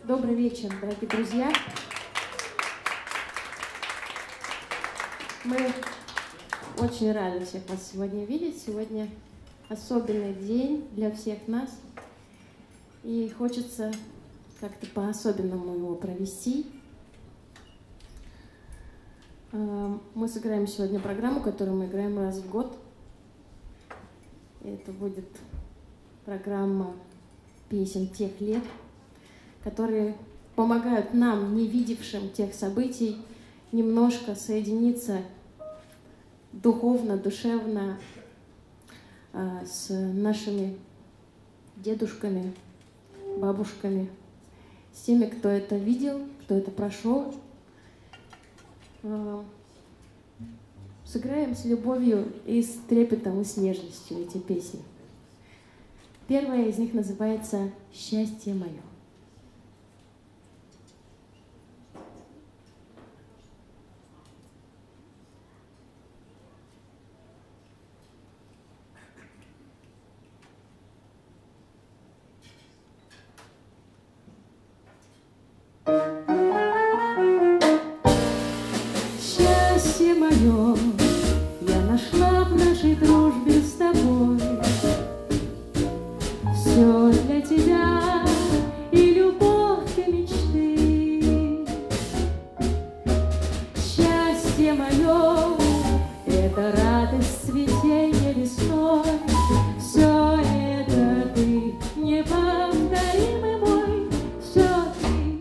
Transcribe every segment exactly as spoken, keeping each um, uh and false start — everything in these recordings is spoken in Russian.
Добрый вечер, дорогие друзья. Мы очень рады всех вас сегодня видеть. Сегодня особенный день для всех нас. И хочется как-то по-особенному его провести. Мы сыграем сегодня программу, которую мы играем раз в год. Это будет программа песен тех лет, которые помогают нам, не видевшим тех событий, немножко соединиться духовно, душевно э, с нашими дедушками, бабушками, с теми, кто это видел, кто это прошел. Э, сыграем с любовью и с трепетом, и с нежностью эти песни. Первая из них называется «Счастье мое». Счастье мое я нашла в нашей дружбе с тобой. Все для тебя и любовь и мечты. Счастье мое — это радость цветения весной. Все это ты, неповторимый мой, все ты.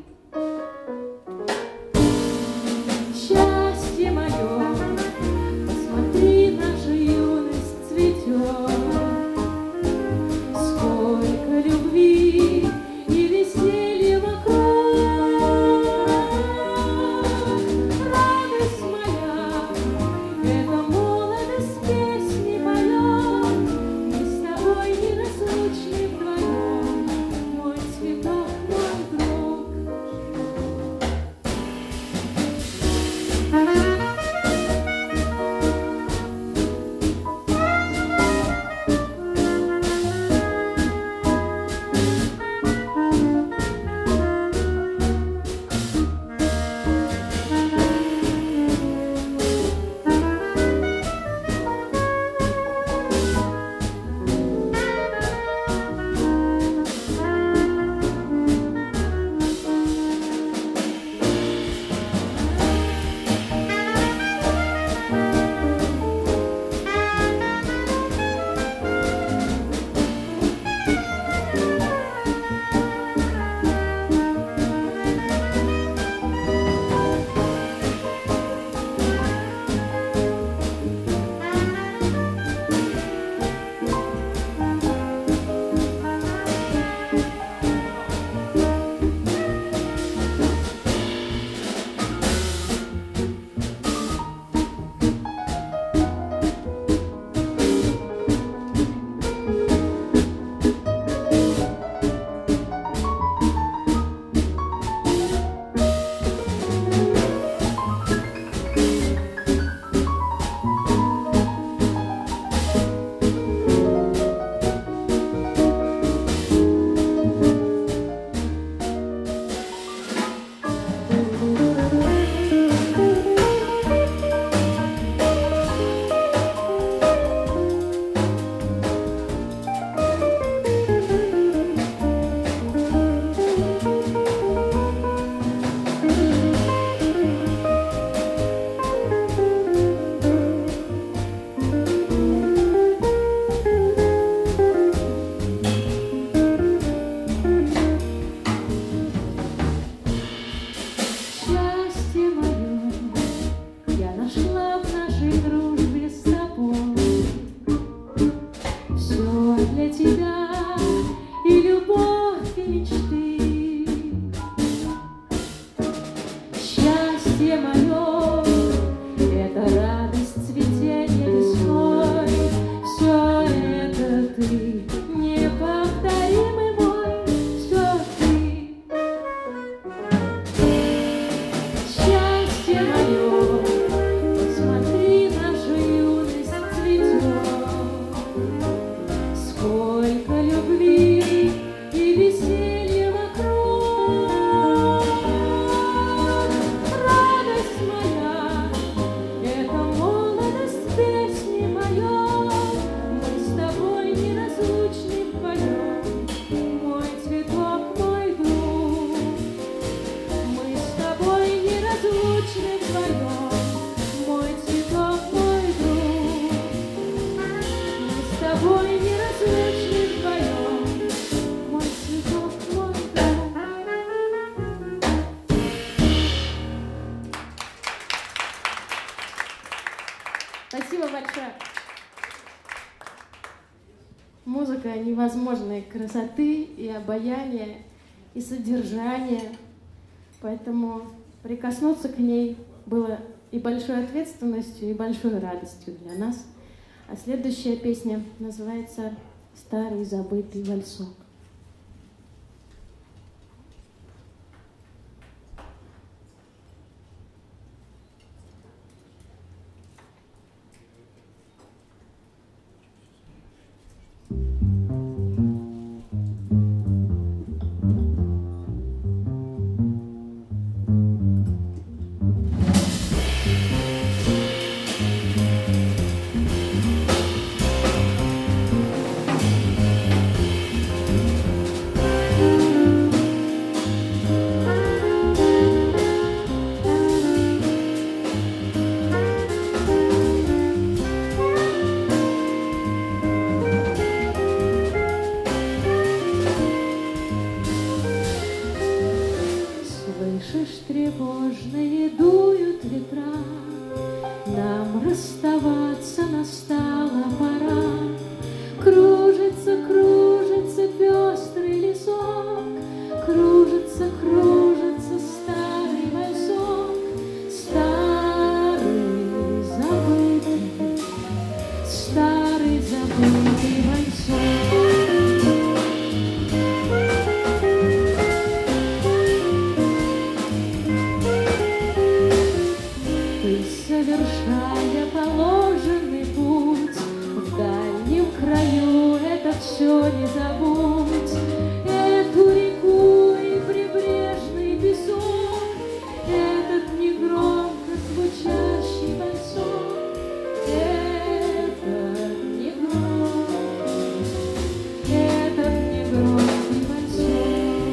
Счастье мое, посмотри, наша юность цветет. Сколько любви и веселья вокруг. Радость моя, это молодость песни поет. Мы с тобой неразлучны вдвоем, мой цветок, мой друг. Счастье мое я нашла в нашей дружбе с тобой. Все для тебя и любовь, и мечты. Счастье мое — это радость цветения весной. Все это ты, неповторимый мой, все ты. Счастье мое, посмотри, наша юность цветет. Сколько любви и веселья настолько невозможной красоты и обаяния, и содержания. Поэтому прикоснуться к ней было и большой ответственностью, и большой радостью для нас. А следующая песня называется «Старый забытый вальсок». Слышишь, тревожные дуют ветра, нам расставаться настала пора. Кружится, кружится пестрый лесок, кружится, кружится старый вальсок, старый забытый, старый забытый вальсок. Совершая положенный путь в дальнем краю, это все не забудь. Эту реку и прибрежный песок, этот негромко звучащий вальсок, этот негромкий, этот негромкий вальсок.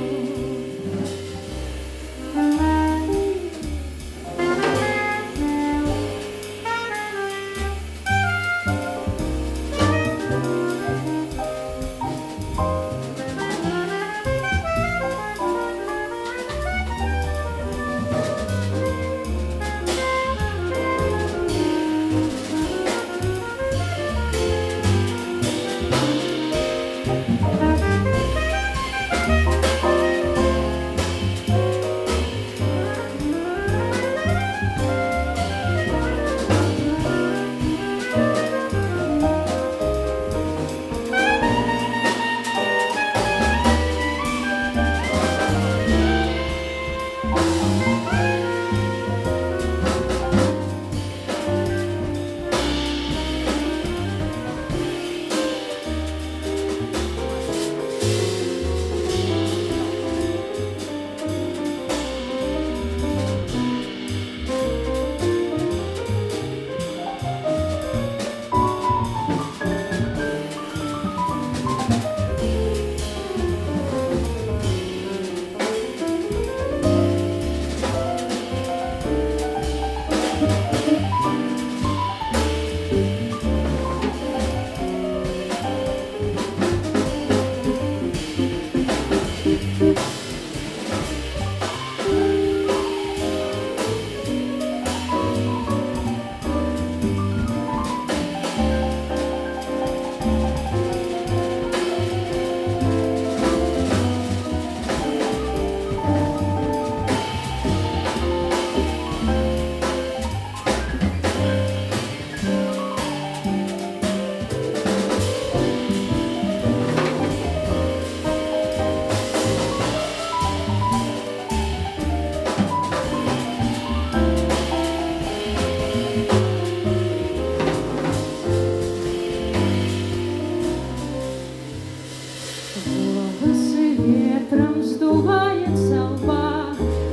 Ветром сдувает со лба,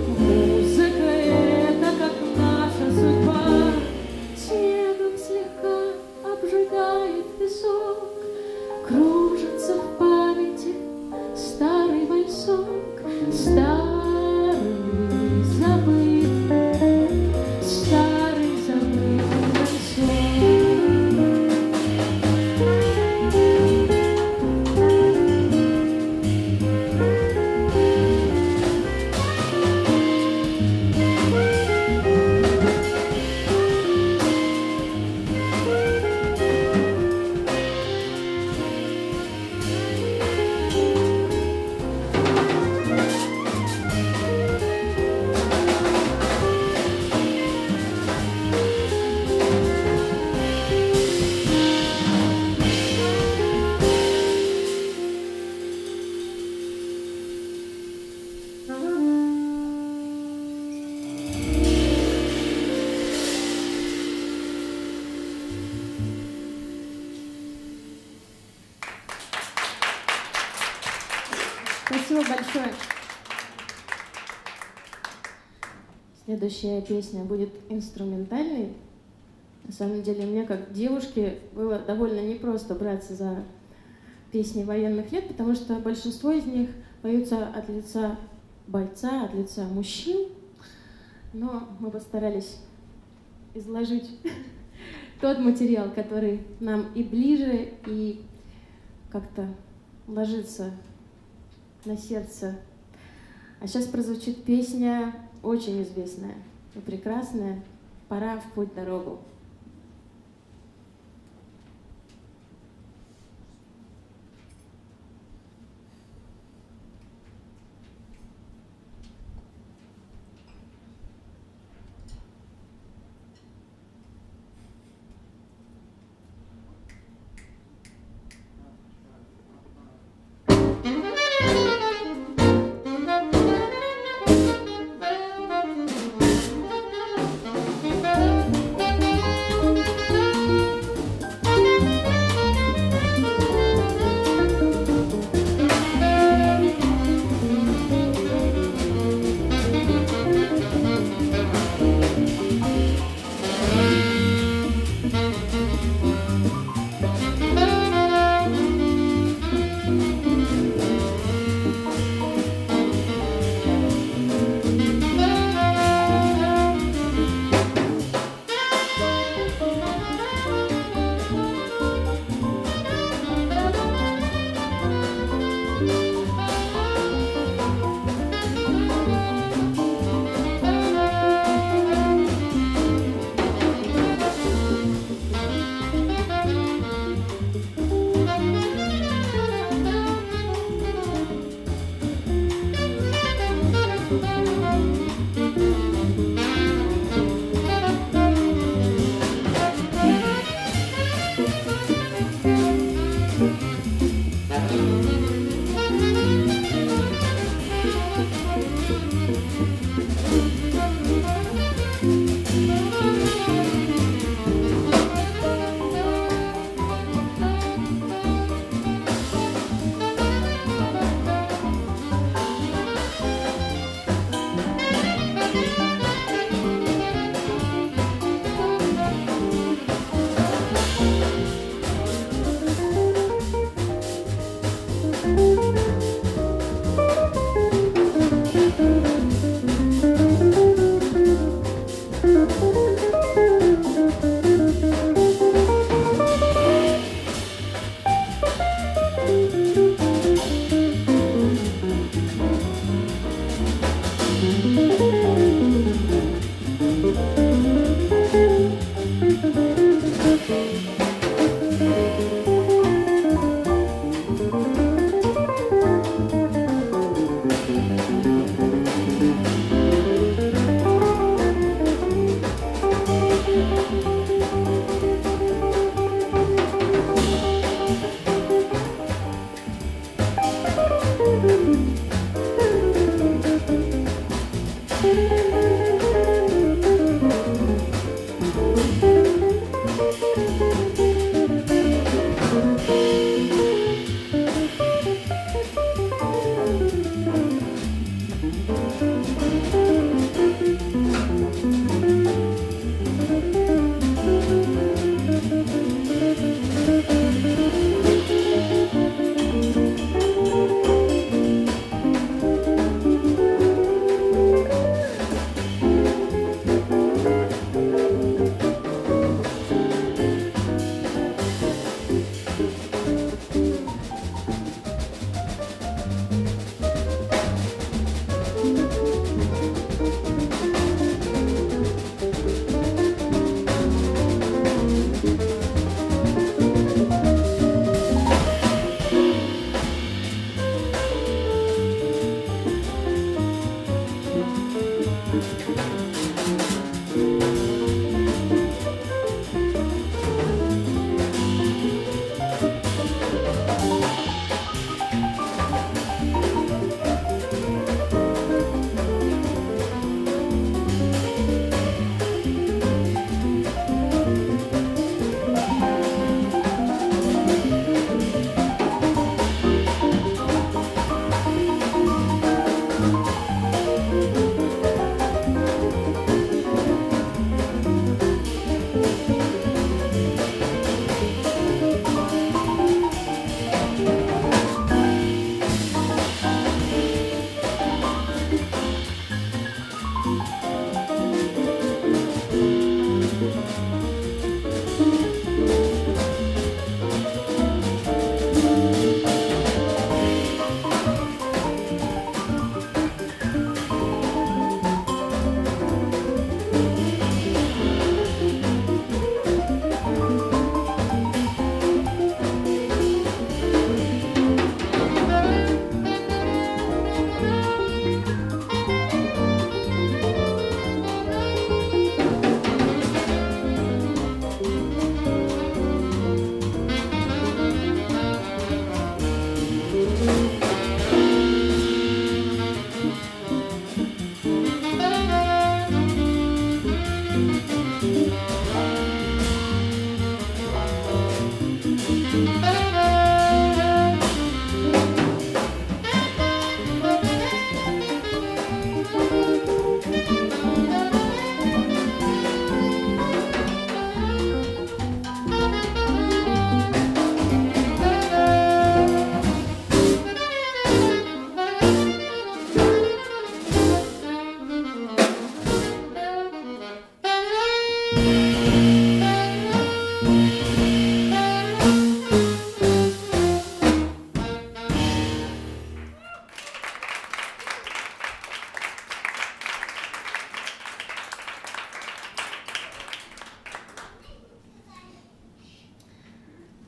музыка это как наша судьба. Снегом слегка обжигает песок, кружится в памяти старый вальсок, старый забытый, старый забытый вальсок. Спасибо большое. Следующая песня будет инструментальной. На самом деле, мне как девушке было довольно непросто браться за песни военных лет, потому что большинство из них поются от лица бойца, от лица мужчин. Но мы постарались изложить тот материал, который нам и ближе, и как-то ложится на сердце. А сейчас прозвучит песня очень известная и прекрасная «Пора в путь-дорогу». Thank you.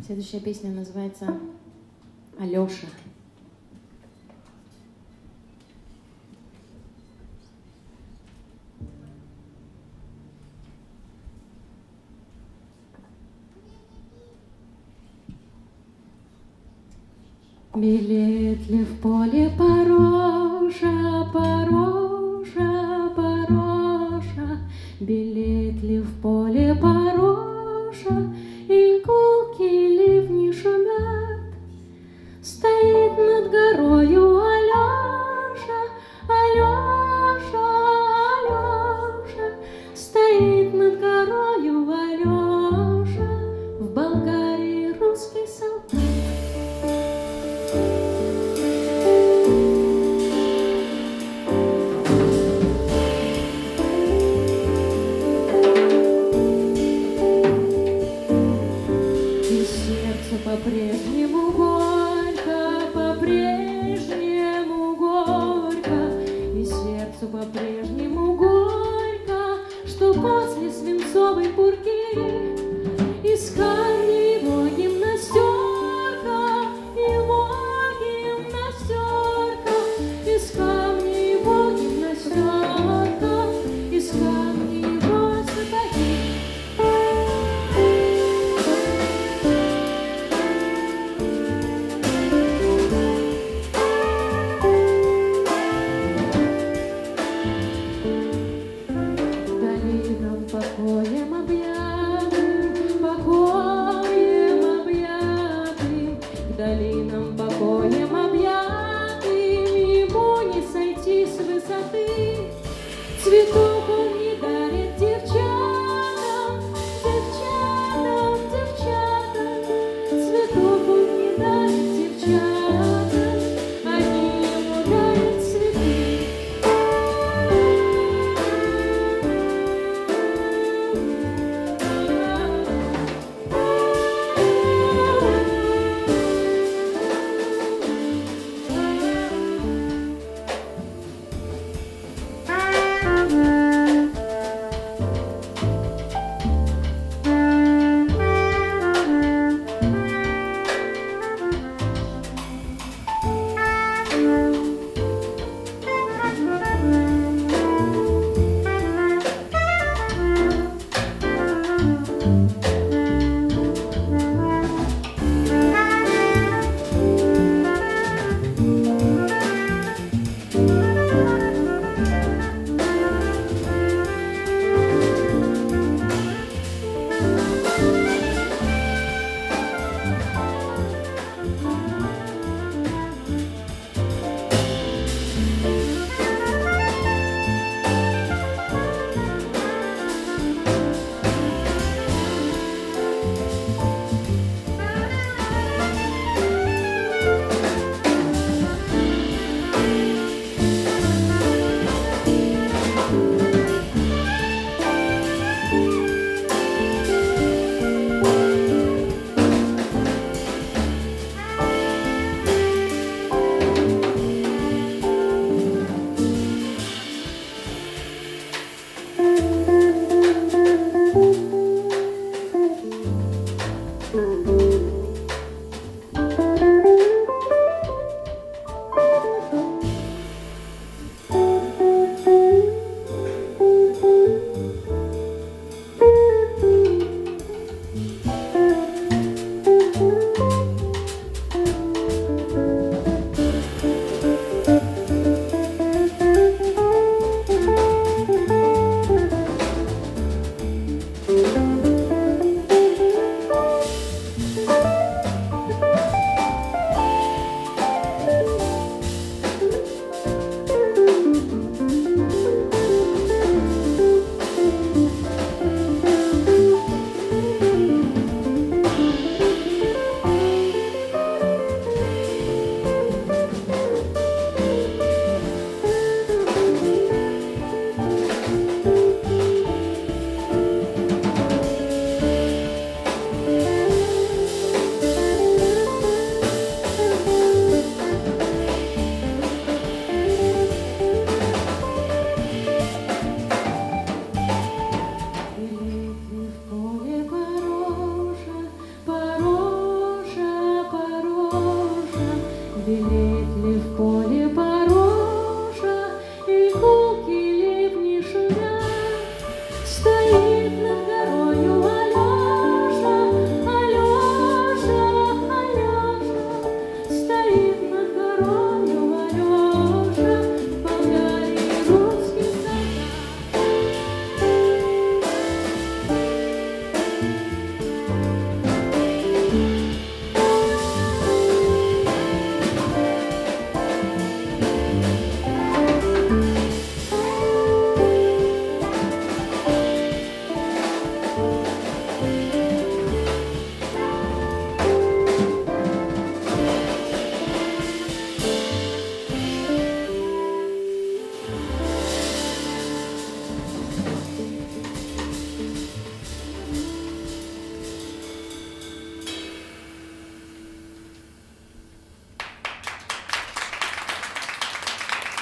Следующая песня называется «Алёша». Билет ли в поле порожа, порожа, порожа, билет ли в поле порожа, и гулки ливни шумят, стоит над горою Алёша, Алёша, Алёша, стоит над горою Алёша, в Болгарии русский солдат. По-прежнему горько, по-прежнему горько, и сердцу по-прежнему горько, что после свинцовой пурги из камня его гимнастерка, его гимнастерка, из камня его гимнастерка, из камня его сапоги. Покоем объятым, покоем объятым, к долинам покоем объятым, ему не сойти с высоты. Цветов он не дарит девчатам, девчатам, девчатам, цветов он не дарит девчатам, они ему дарят цветы. Thank you.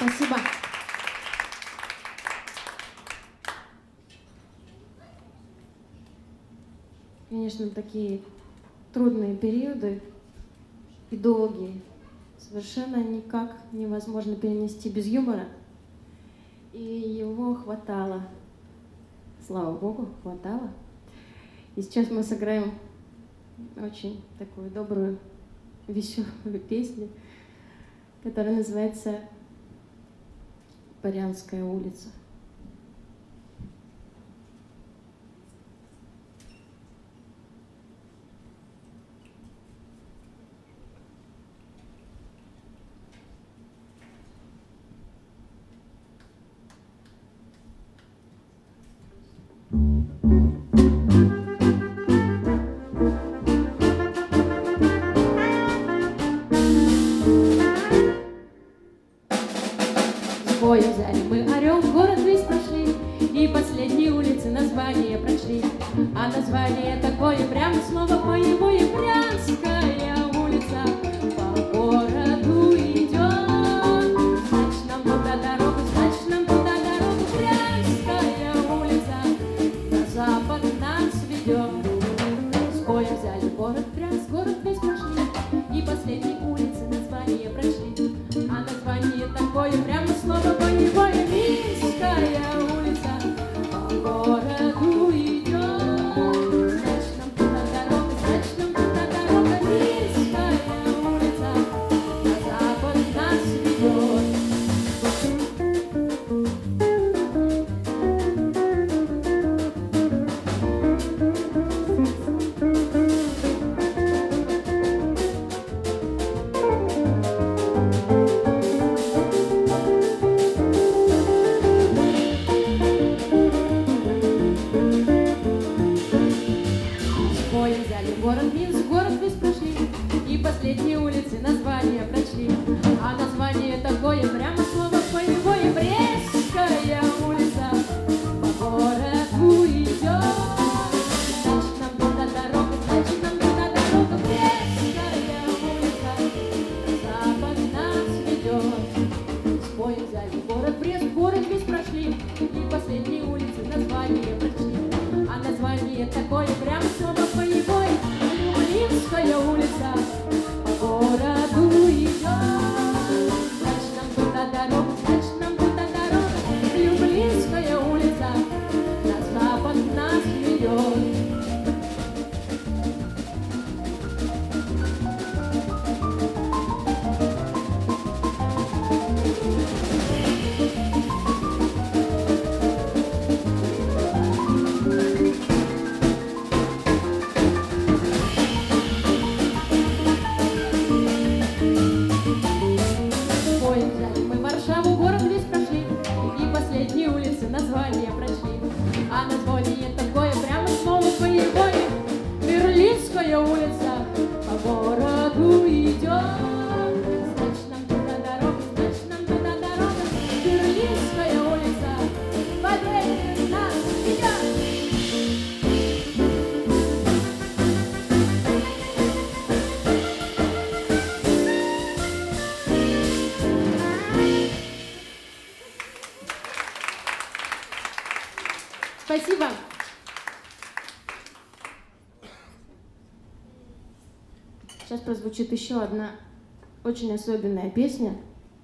Спасибо. Конечно, такие трудные периоды и долгие совершенно никак невозможно перенести без юмора. И его хватало. Слава Богу, хватало. И сейчас мы сыграем очень такую добрую, веселую песню, которая называется «Барянская улица». Взяли мы орел, город весь прошли, и последние улицы название прочли. А название такое, прямо слово боевое, Брянская улица по городу идет. Значит, нам туда дорогу, значит, нам туда дорогу, Брянская улица на запад нас ведет. С боя взяли город Брянск, город весь прошли, и последние улицы название прочли. А название такое, прямо слово боевое, Минская улица по городу идет. Значит, нам туда дорога, значит, нам туда дорога, Минская улица на запад нас ведет. Город Минск, город весь прошли, и последние улицы название прочли. А название такое, прямо слово боевое, Брестская улица по городу идет. Значит, нам туда дорога, значит, нам туда дорога, Брестская улица на запад нас ведет. С боя взяли город Брест, город весь прошли, и последние улицы название прочли. А название такое, прямо слово боевое, Люблинская улица по городу идет. Значит, нам туда дорога, значит, нам туда дорога, Люблинская улица на запад нас ведет. Название прочли, а название такое, прямо слово боевое, Берлинская улица по городу идет. Значит, нам туда дорога, значит, нам туда дорога, Берлинская улица победы нас ведет. Спасибо. Сейчас прозвучит еще одна очень особенная песня.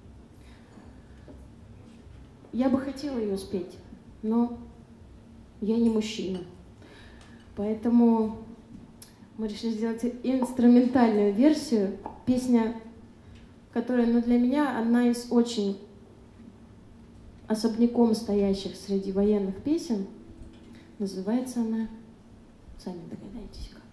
Я бы хотела ее спеть, но я не мужчина. Поэтому мы решили сделать инструментальную версию. Песня, которая, ну, для меня одна из очень особняком стоящих среди военных песен. Называется она, сами догадаетесь, как.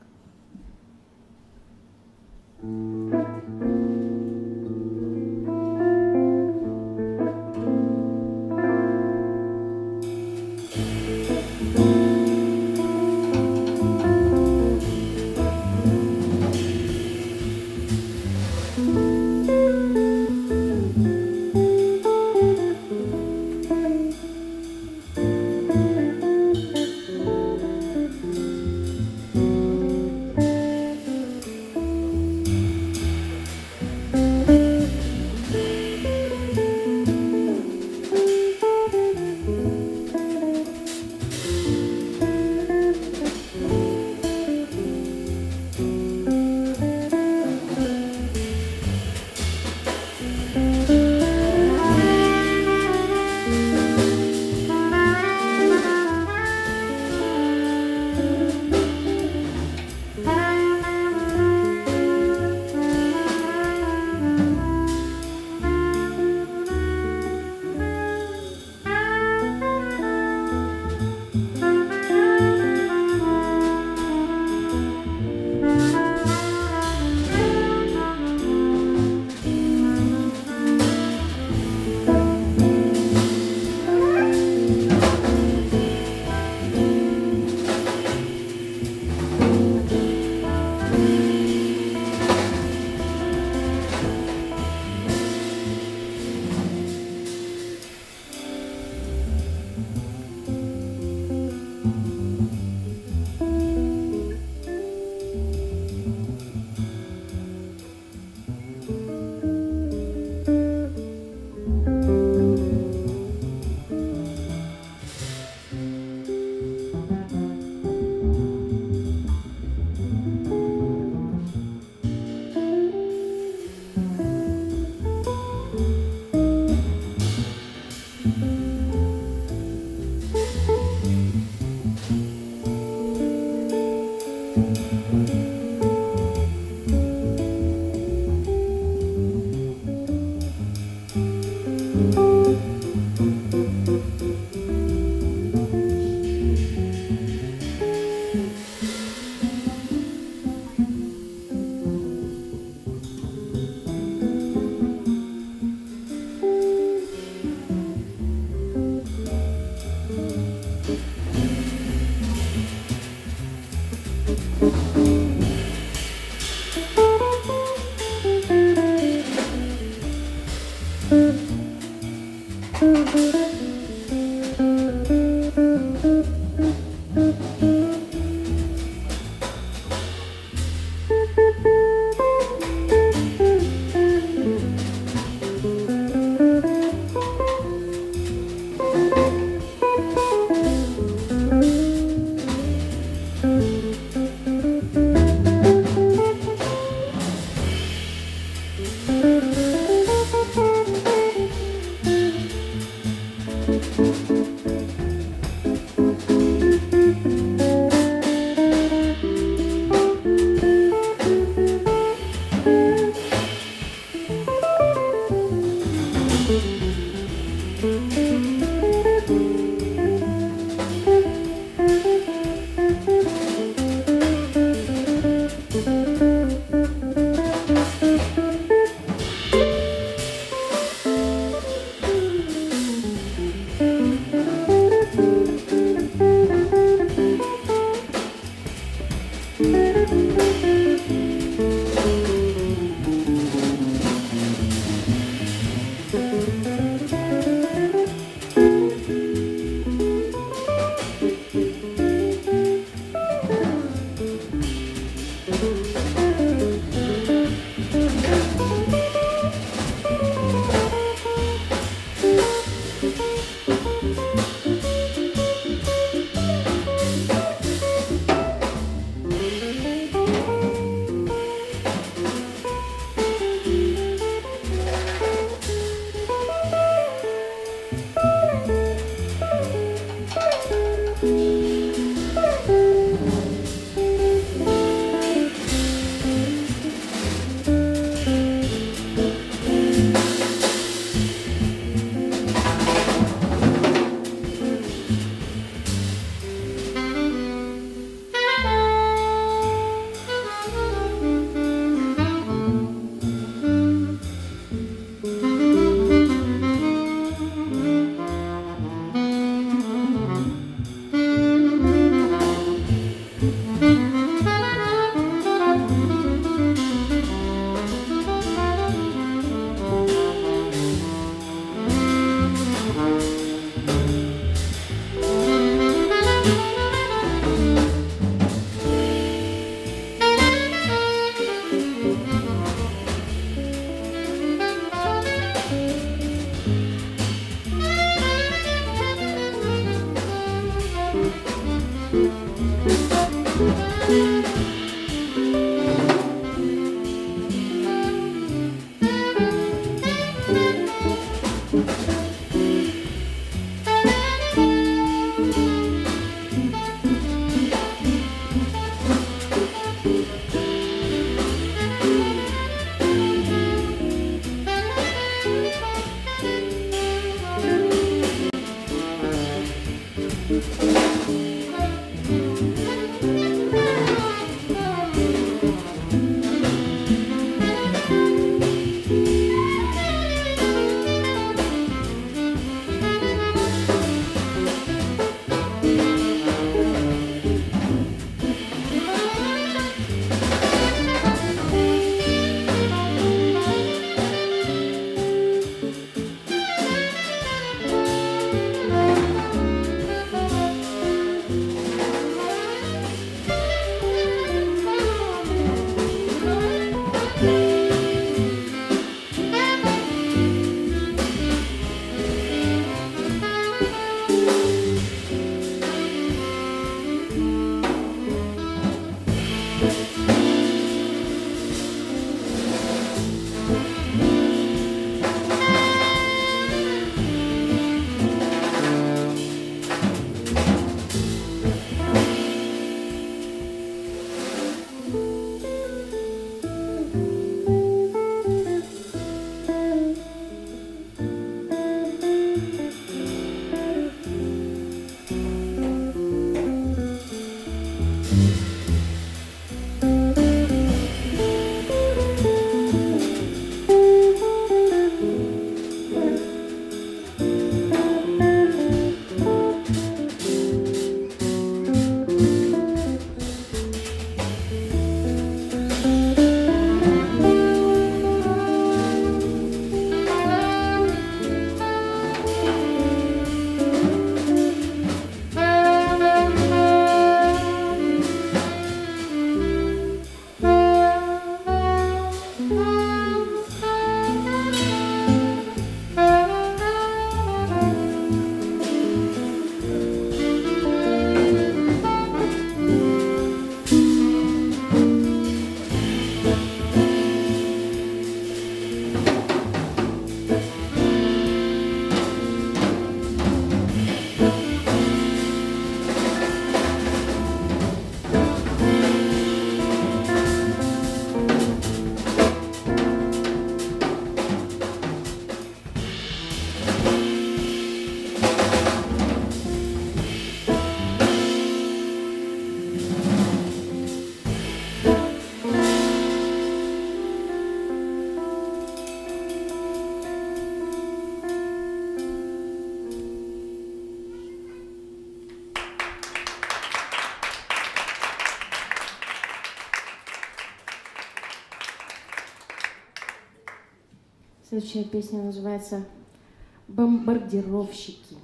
Следующая песня называется «Бомбардировщики».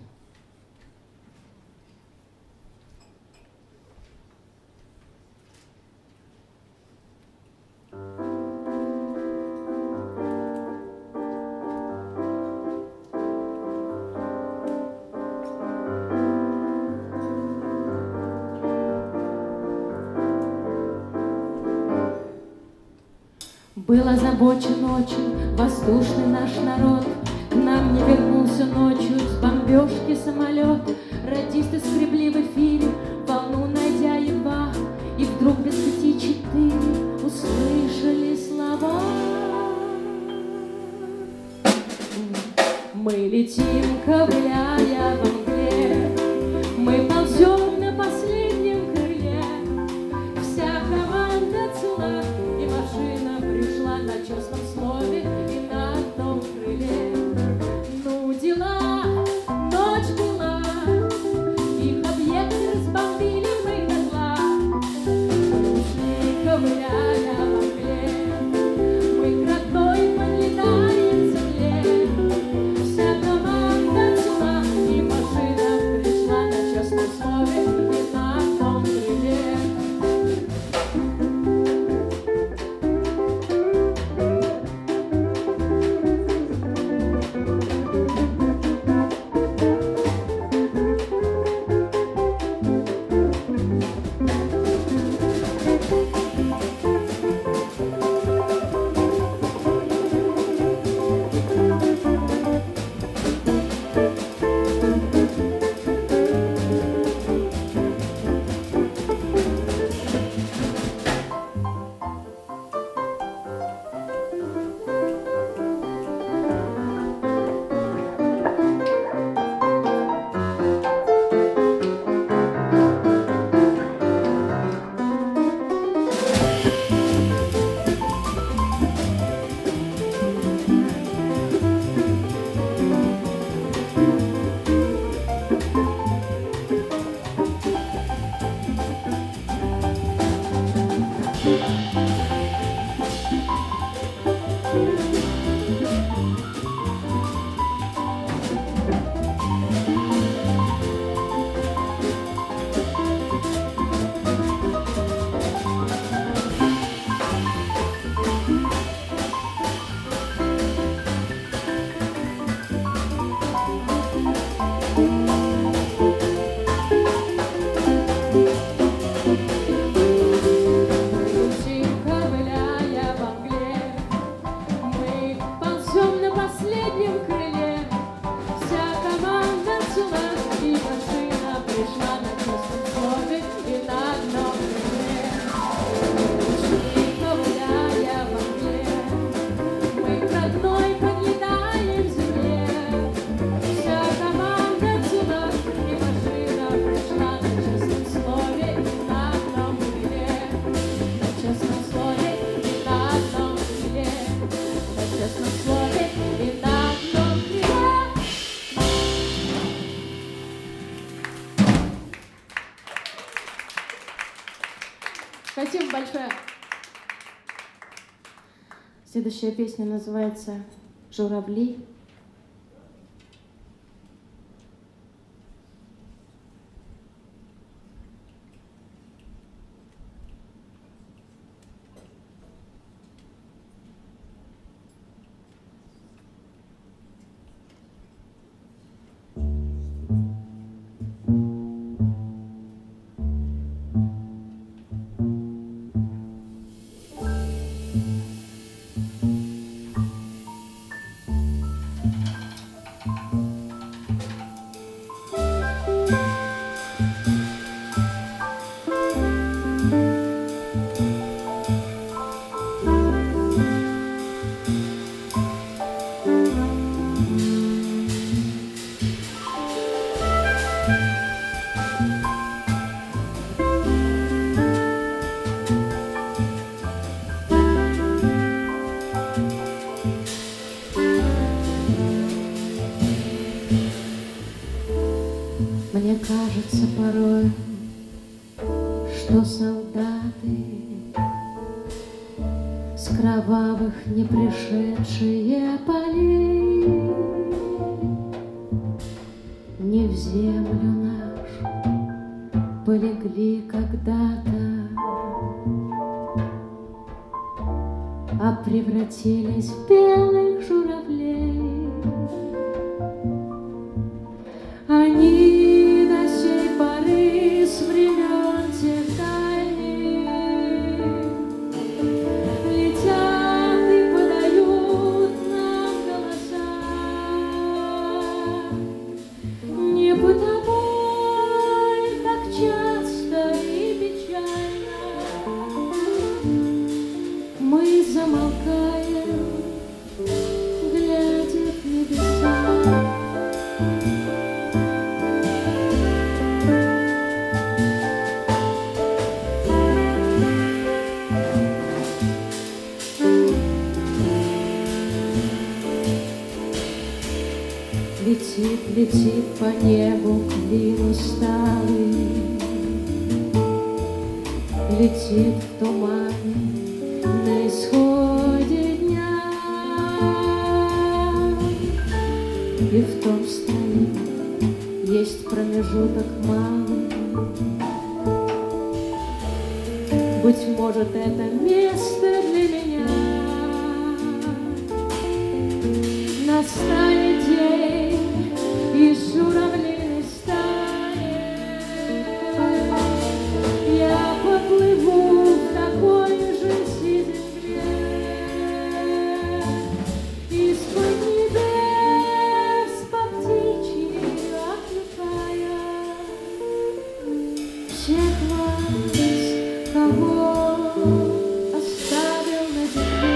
Был озабочен очень воздушный наш народ, к нам не вернулся ночью с бомбежки самолет. Радисты скребли в эфире, волну найдя едва, и вдруг без пяти четыре услышали слова. Мы летим, ковыляя во мгле, мы ползем на последнем крыле. Вся команда цела, и машина пришла на честном слове и на одном крыле. Ну дела, ночь была, их объекты разбомбили мы дотла. Мы ушли, ковыляя во мгле, мы крадой подлетаем к земле. Вся команда цела, и машина пришла на честном слове и на одном крыле. Спасибо большое. Следующая песня называется «Журавли». Мне кажется порой, что солдаты с кровавых не пришедшие полей, не в землю нашу полегли когда-то, а превратились в белых журавлей. Они до сей поры с времен тех дальних летят и подают нам голоса. Не потому, как часто и печально мы замолкаем, глядя в небеса. Летит, летит по небу клин усталый, летит в тумане на исходе дня, и в том стоит есть промежуток малый. Быть может, это место для меня. Настанет день из журавлиной стаи, я поплыву в такой же земле, из-под небес по птичьи окликая всех вас, кого оставил на земле.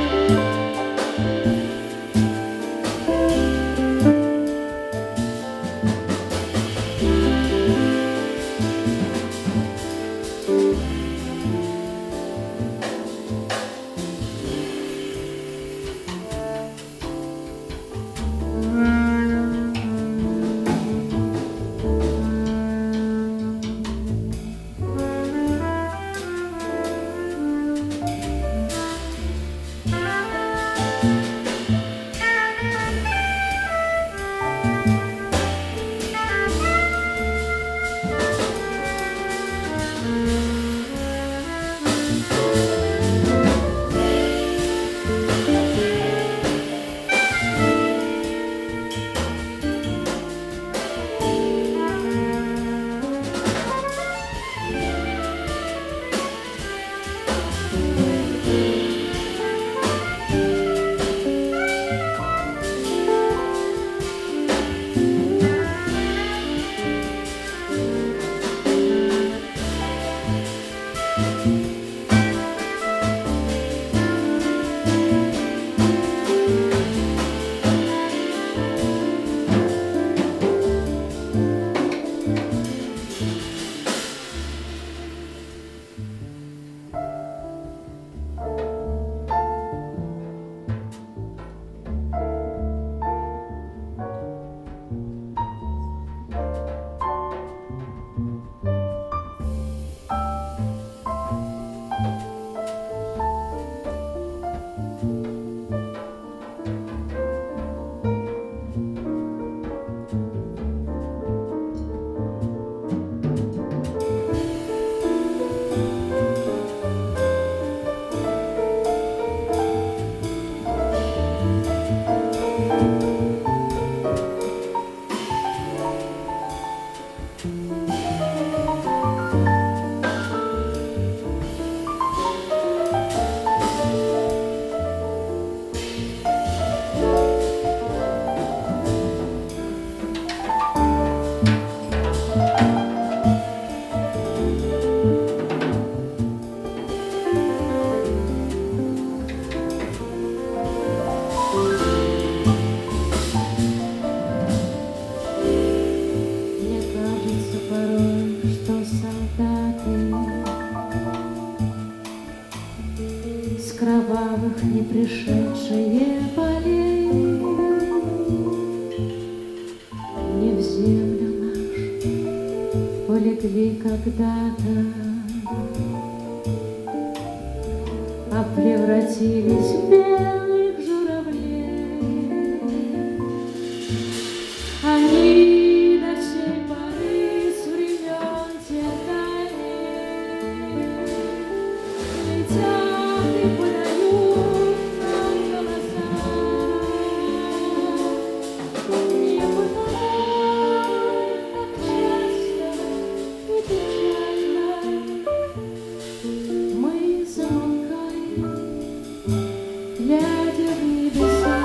Кровавых не пришедшие полей, не в землю нашу полегли когда-то, а превратились превратились в белых журавлей. Они до сей поры с времен тех дальних летят и подают нам голоса. Не бывает так часто и печально. Мы замолкаем, глядя в небеса.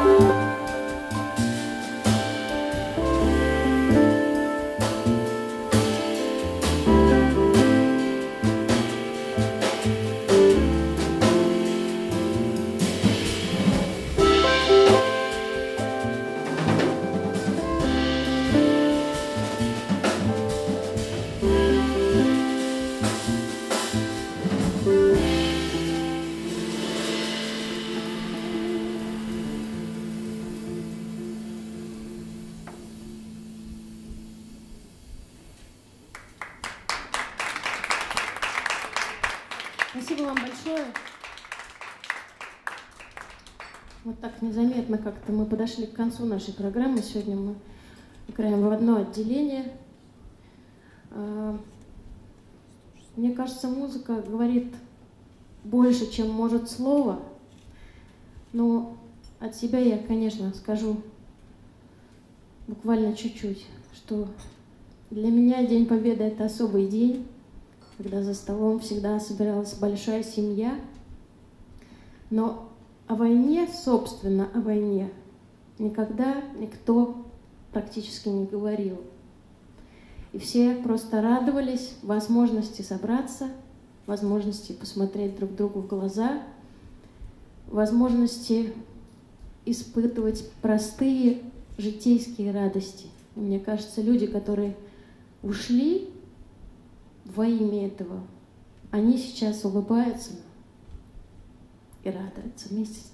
Спасибо вам большое. Вот так незаметно как-то мы подошли к концу нашей программы. Сегодня мы играем в одно отделение. Мне кажется, музыка говорит больше, чем может слово. Но от себя я, конечно, скажу буквально чуть-чуть, что для меня День Победы — это особый день, когда за столом всегда собиралась большая семья. Но о войне, собственно, о войне никогда никто практически не говорил. И все просто радовались возможности собраться, возможности посмотреть друг другу в глаза, возможности испытывать простые житейские радости. И мне кажется, люди, которые ушли во имя этого, они сейчас улыбаются и радуются вместе с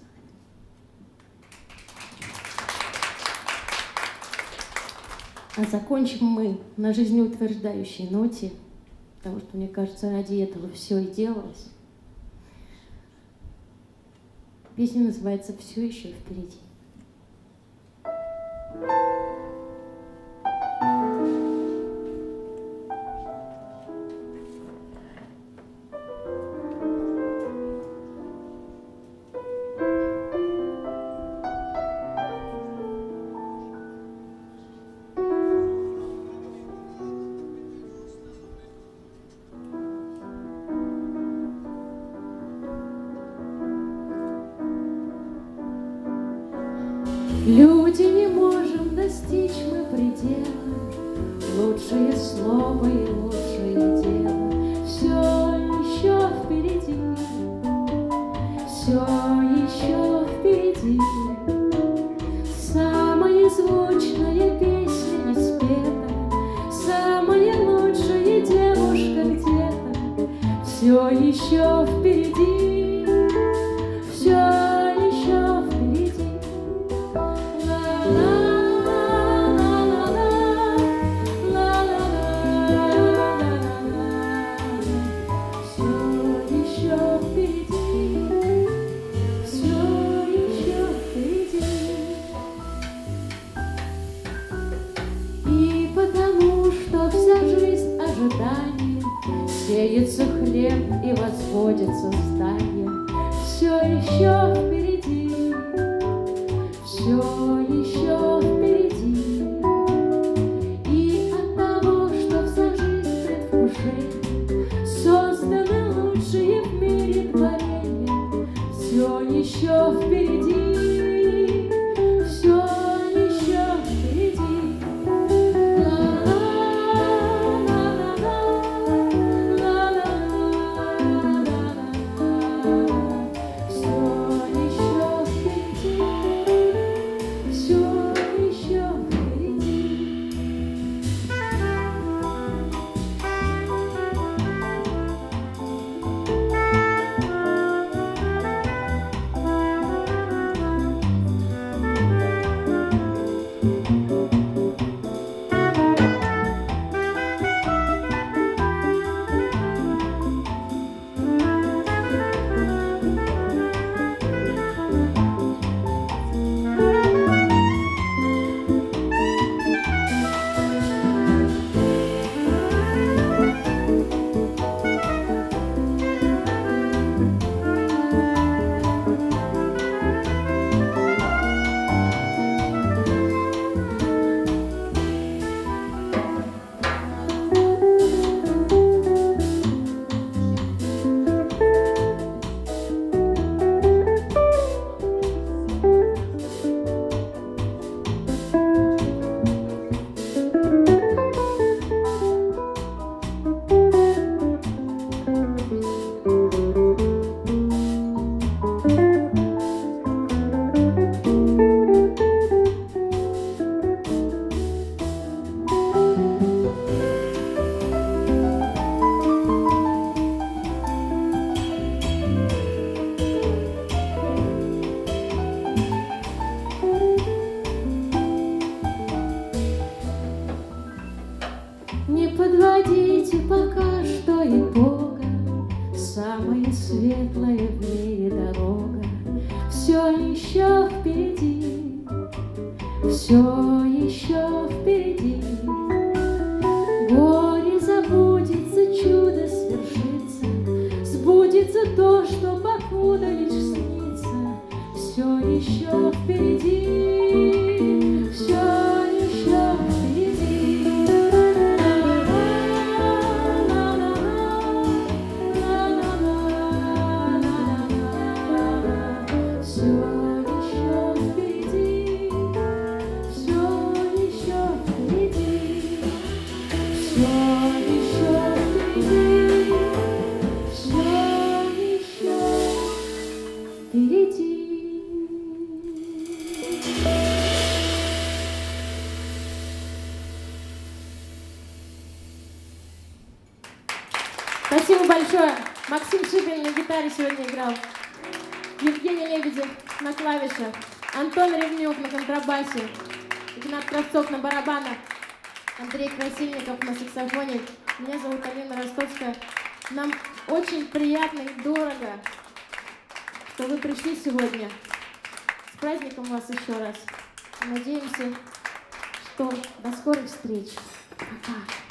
нами. А закончим мы на жизнеутверждающей ноте, потому что, мне кажется, ради этого все и делалось. Песня называется «Все еще впереди». Люди, не можем достичь мы предела, лучшее слово и лучшее дело. Все еще впереди, все еще впереди. Самая звучная песня не спета, самая лучшая девушка где-то. Все еще впереди, все сеется хлеб и возводится здание. Все еще впереди, все еще впереди. И от того, что вся жизнь предвкушение, созданы лучшие в мире творения. Все еще впереди, все еще впереди. Все Не подводите пока что итога, самая светлая в мире дорога все еще впереди, все еще впереди. Горе забудется, чудо свершится, сбудется то, что покуда лишь снится. Все еще впереди, все еще впереди. Спасибо большое. Максим Шибин на гитаре сегодня играл. Евгений Лебедев на клавишах. Антон Ревнюк на контрабасе. Игнат Кравцов на барабанах. Андрей Красильников на саксофоне. Меня зовут Алина Ростовская. Нам очень приятно и дорого, что вы пришли сегодня. С праздником вас еще раз. Надеемся, что до скорых встреч. Пока.